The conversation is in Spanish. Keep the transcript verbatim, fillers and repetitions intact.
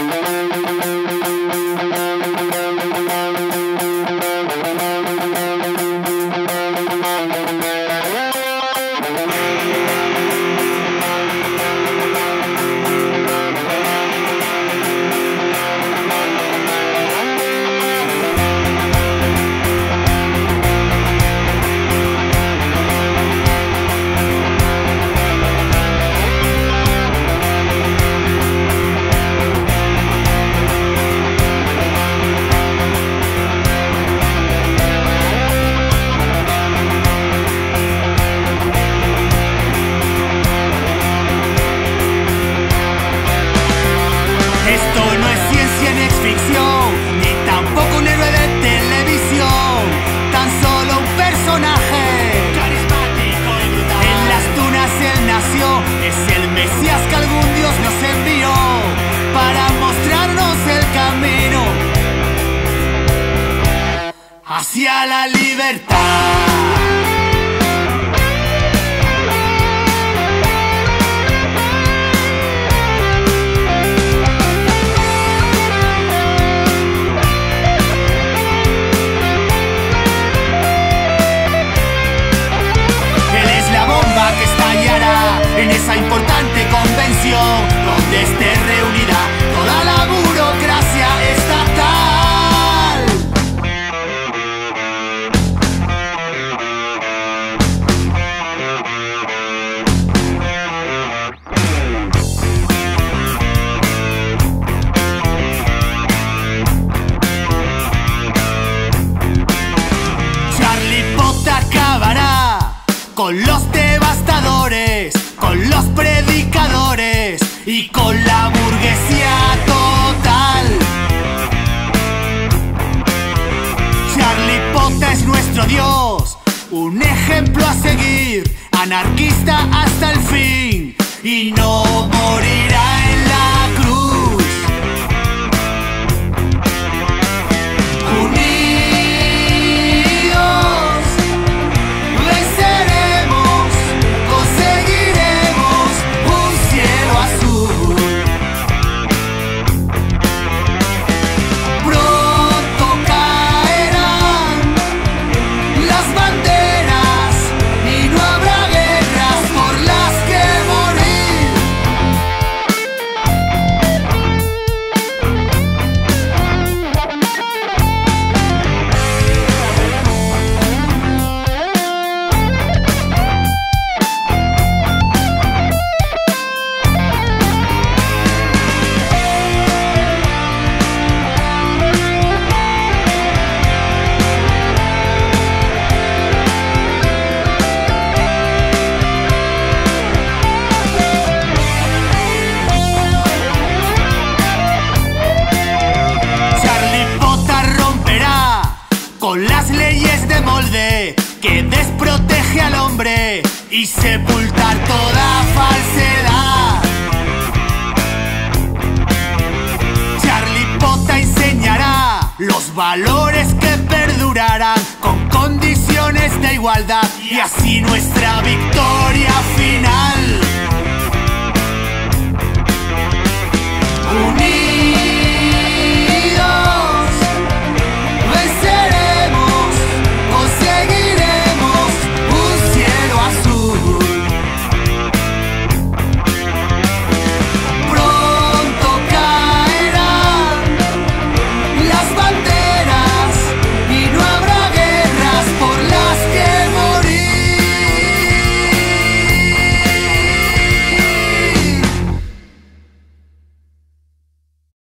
Hacia la libertad. Él es la bomba que estallará en esa importante convención donde esté reunida toda la burocracia estatal. Con los devastadores, con los predicadores y con la burguesía total. Charlie Potta es nuestro dios, un ejemplo a seguir, anarquista hasta el fin y no morirá en la cruz. Con las leyes de molde que desprotege al hombre y sepultar toda falsedad. Charlie Potta enseñará los valores que perdurarán con condiciones de igualdad y así nuestra victoria final.